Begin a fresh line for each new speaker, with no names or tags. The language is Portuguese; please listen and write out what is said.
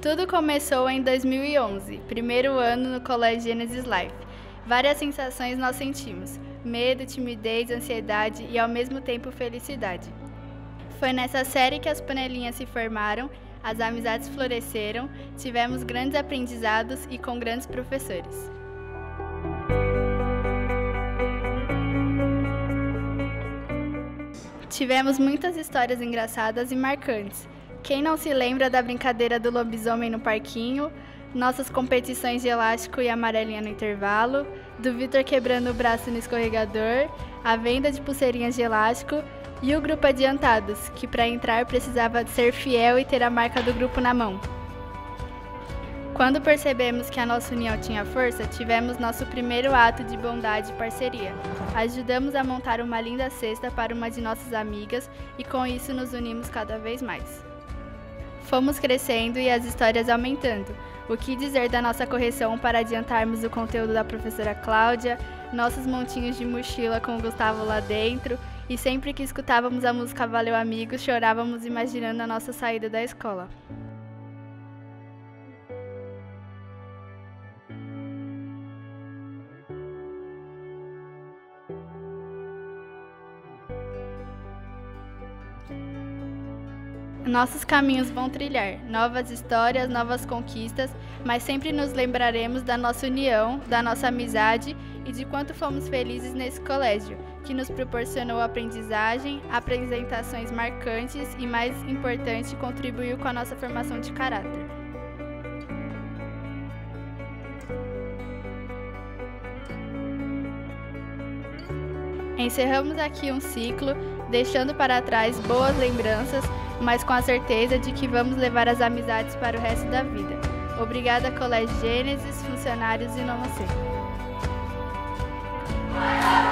Tudo começou em 2011, primeiro ano no Colégio Genesis Life. Várias sensações nós sentimos: medo, timidez, ansiedade e ao mesmo tempo felicidade. Foi nessa série que as panelinhas se formaram, as amizades floresceram, tivemos grandes aprendizados e com grandes professores. Tivemos muitas histórias engraçadas e marcantes. Quem não se lembra da brincadeira do lobisomem no parquinho, nossas competições de elástico e amarelinha no intervalo, do Vitor quebrando o braço no escorregador, a venda de pulseirinhas de elástico e o grupo Adiantados, que para entrar precisava ser fiel e ter a marca do grupo na mão. Quando percebemos que a nossa união tinha força, tivemos nosso primeiro ato de bondade e parceria. Ajudamos a montar uma linda cesta para uma de nossas amigas e com isso nos unimos cada vez mais. Fomos crescendo e as histórias aumentando. O que dizer da nossa correção para adiantarmos o conteúdo da professora Cláudia, nossos montinhos de mochila com o Gustavo lá dentro, e sempre que escutávamos a música Valeu Amigos, chorávamos imaginando a nossa saída da escola. Nossos caminhos vão trilhar, novas histórias, novas conquistas, mas sempre nos lembraremos da nossa união, da nossa amizade e de quanto fomos felizes nesse colégio, que nos proporcionou aprendizagem, apresentações marcantes e, mais importante, contribuiu com a nossa formação de caráter. Encerramos aqui um ciclo, deixando para trás boas lembranças, mas com a certeza de que vamos levar as amizades para o resto da vida. Obrigada, Colégio Gênesis, funcionários e Nomocê.